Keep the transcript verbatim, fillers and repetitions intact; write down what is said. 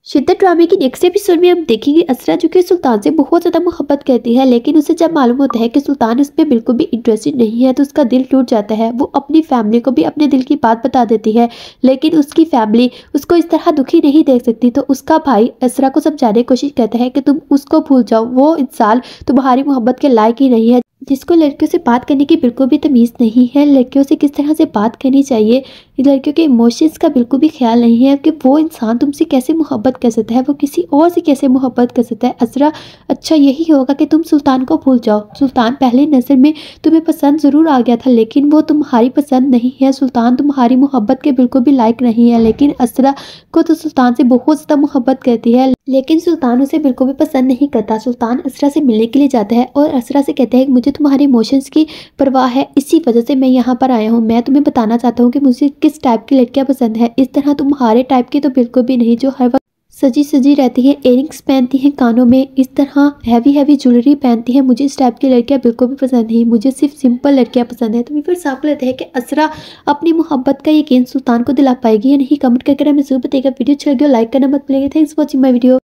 शिद्दत ड्रामे की नेक्स्ट एपिसोड में हम देखेंगे असरा जो कि सुल्तान से बहुत ज़्यादा मोहब्बत करती है, लेकिन उसे जब मालूम होता है कि सुल्तान उस पर बिल्कुल भी इंटरेस्टेड नहीं है तो उसका दिल टूट जाता है। वो अपनी फैमिली को भी अपने दिल की बात बता देती है, लेकिन उसकी फैमिली उसको इस तरह दुखी नहीं देख सकती। तो उसका भाई असरा को समझाने की कोशिश करता है कि तुम उसको भूल जाओ, वो इंसान तुम्हारी मोहब्बत के लायक ही नहीं है, जिसको लड़कियों से बात करने की बिल्कुल भी तमीज़ नहीं है, लड़कियों से किस तरह से बात करनी चाहिए, लड़कियों के इमोशंस का बिल्कुल भी ख्याल नहीं है कि वो इंसान तुमसे कैसे मोहब्बत कर सकता है, वो किसी और से कैसे मोहब्बत कर सकता है। असरा, अच्छा यही होगा कि तुम सुल्तान को भूल जाओ। सुल्तान पहली नज़र में तुम्हें पसंद ज़रूर आ गया था, लेकिन वो तुम्हारी पसंद नहीं है। सुल्तान तुम्हारी मोहब्बत के बिल्कुल भी लायक नहीं है। लेकिन असरा को तो सुल्तान से बहुत ज़्यादा मोहब्बत करती है, लेकिन सुल्तान उसे बिल्कुल भी पसंद नहीं करता। सुल्तान असरा से मिलने के लिए जाता है और असरा से कहता है कि मुझे तुम्हारे इमोशंस की परवाह है, इसी वजह से मैं यहाँ पर आया हूँ। मैं तुम्हें बताना चाहता हूँ कि मुझे किस टाइप की लड़कियाँ पसंद है। इस तरह तुम्हारे टाइप की तो बिल्कुल भी नहीं, जो हर वक्त सजी सजी रहती है, इयरिंग्स पहनती हैं कानों में, इस तरह हैवी हैवी ज्वेलरी पहनती है। मुझे इस टाइप की लड़कियां बिल्कुल भी पसंद नहीं, मुझे सिर्फ सिंपल लड़कियां पसंद है। तो फिर साफ लेते हैं कि असरा अपनी मोहब्बत का यकीन सुल्तान को दिला पाएगी या नहीं। कमेंट करके हमें जरूर बताइएगा। वीडियो अच्छा लगे लाइक करना मत भूलिएगा। Thanks for watching my video.